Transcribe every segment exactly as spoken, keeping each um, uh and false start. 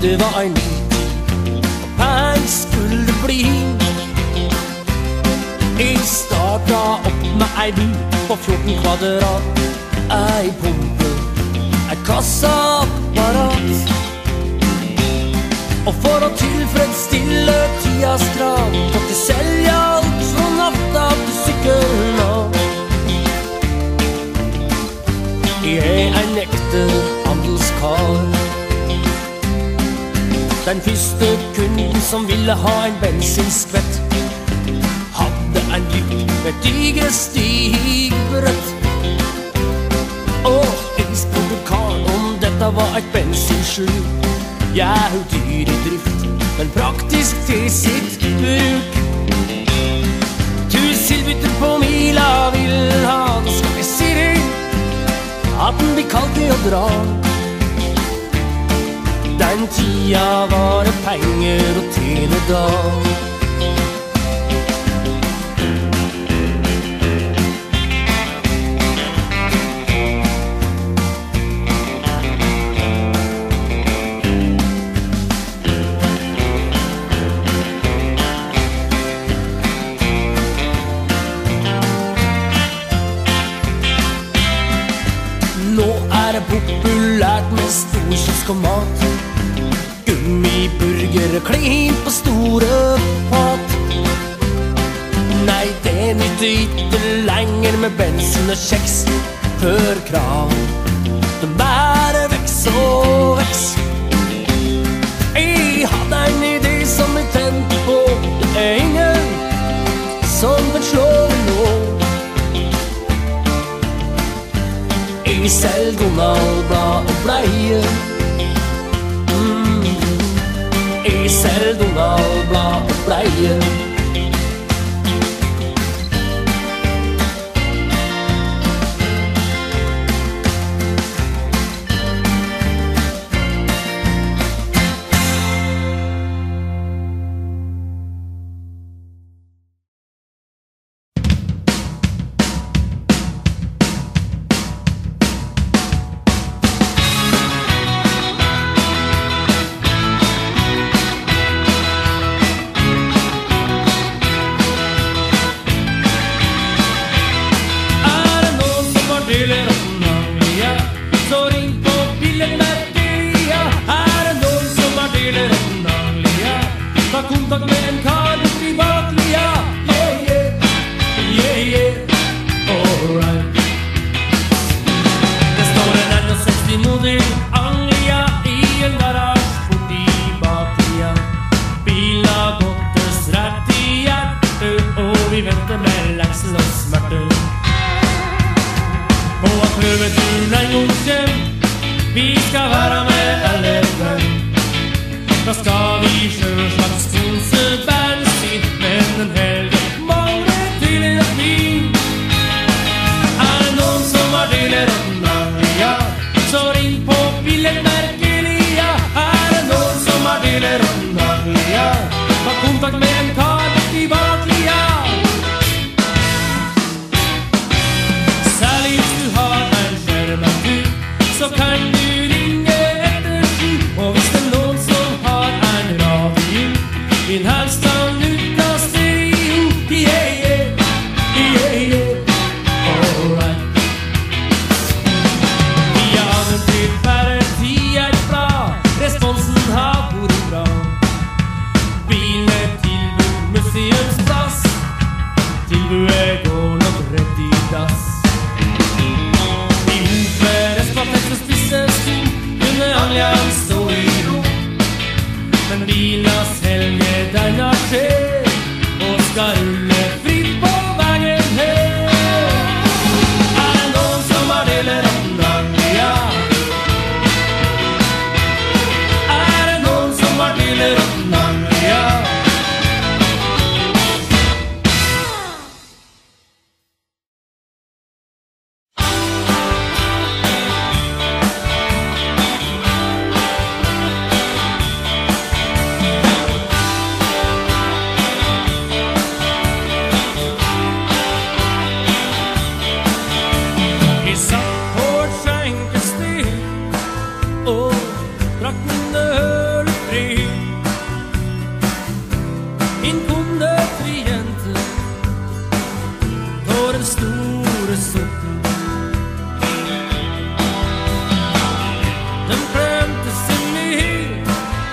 det var en myt, og peng skulle det bli. Jeg starta opp med ei bu på fjorten kvadrat, ei pumpe, ei kassaapparat. Og for å tilfredsstille tidas krav måtte jeg selge alt fra natta til sykkelen av. Jeg er en ekte handelskar. Den første kunden som ville ha en bensinskvett, hadde en lykt med digre stigbrett. Og jeg spurte karen om dette var et bensinsluk. Jeg er dyr i drift, men praktisk til sitt bruk. Tusen bytter på mila vil han, skal jeg si deg at den blir kalt i å dra. Den tida var det penger å tjene da. Nå er det populært med storkiosk og mat, gummiburgere klin på store fat. Nei, det nytter ikke lenger med bensin og kjeks, for krav de bare veks og veks. Jeg hadde en idé som jeg tente på, det er ingen som vil slå meg nå. Jeg selger Donald-blad og bleie. mm. Jeg selger Donald-blad og bleie. trienter på den store sorten. Den klemte seg med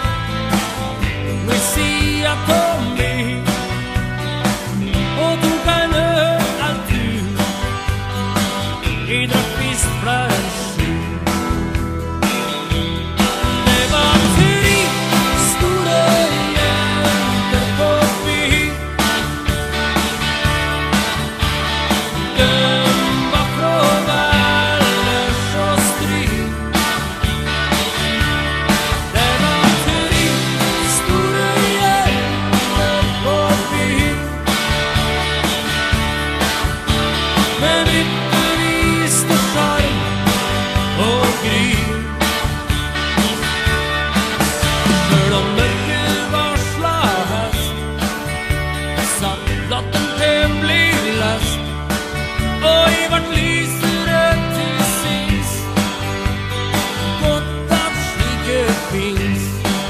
med sida på meg og tok en øl alt ut. Jeg drakk visst flere sju. Det var tre store jenter på byen. De var fra Valdres og Stryn. Det var tre store jenter på byen. Med vitterist og sjarm og gryn. Før om mørket var slagest, satt latten til bli lest, og jeg vart lysere til sinns. Godt at slike finns.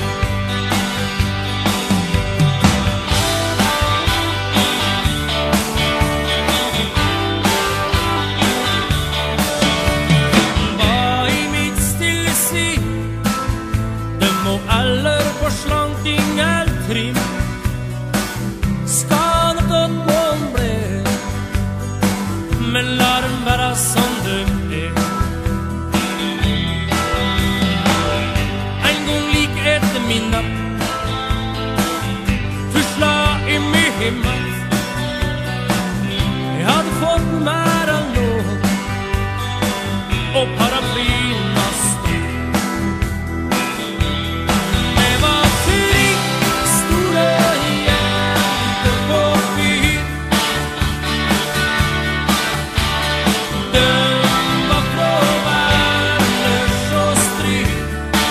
Hva i mitt stille sinn, det må aller på slanking eller trim. Skal nok godt mån ble, men la dem være som de er. En gang like etter midnatt tusla jeg med himmel. Jeg hadde fått mer av noe, og paraplyen var stor. Det var tre store jenter på byen. De var fra Valdres og Stryn.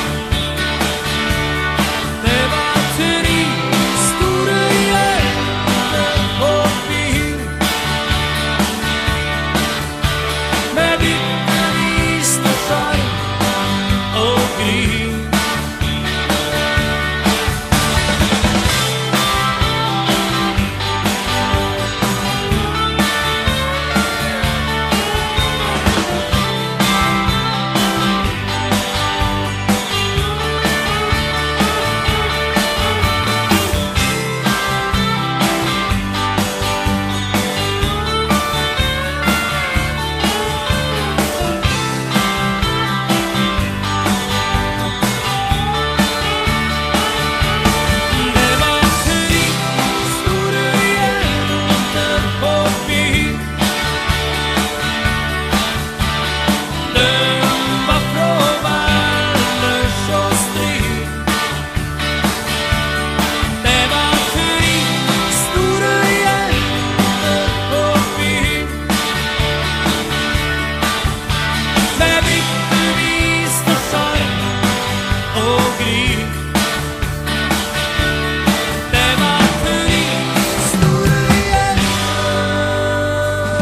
Det var tre store jenter på byen. Med bitterist og sjarm og gryn. Det var tre store jenter på byen. De var fra Valdres og Stryn. Det var tre store jenter på byen. Med bitterist og sjarm og gryn. Det var tre store jenter.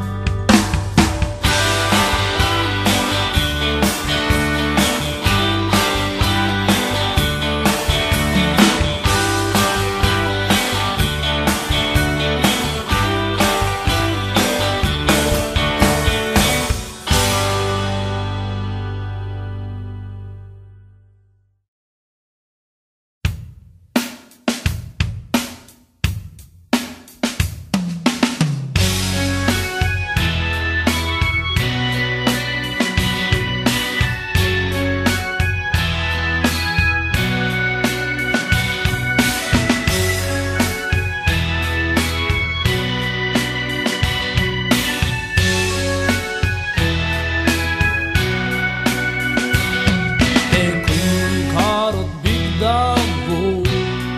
En kornkar åt bygda vår.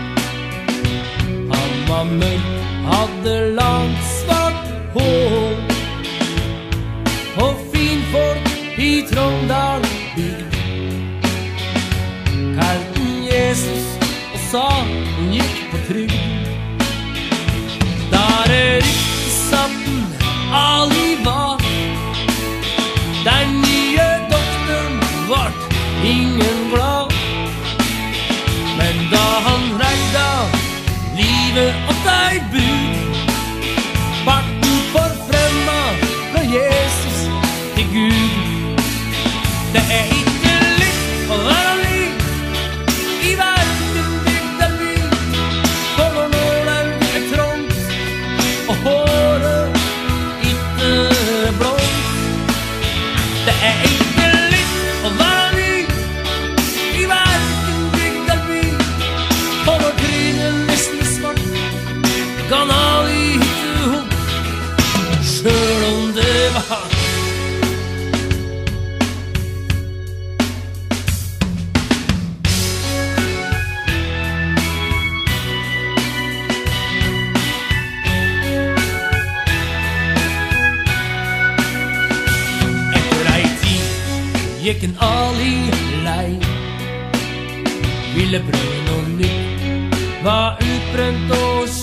Han var mørk, hadde langt svart hår, og finfolk i Trondal bygd kalte han Jesus og sa han gikk på trygd. Der er riktig satt han Ali var. Den nye doktoren vart ingen glad. Men da han redda livet åt ei et bud. Farten forfremma fra Jesus til Gud. Det er ikke litt å være lik i verden bygd av by. For når nålen er trångt og håret ikke blått. Det er ikke litt å være lik i verden bygd av by. For når trynet nesten er svart kan alle hitte hop, selv om det var hardt. Gikk en Ali lei, ville prøve noe nytt, var utbrent og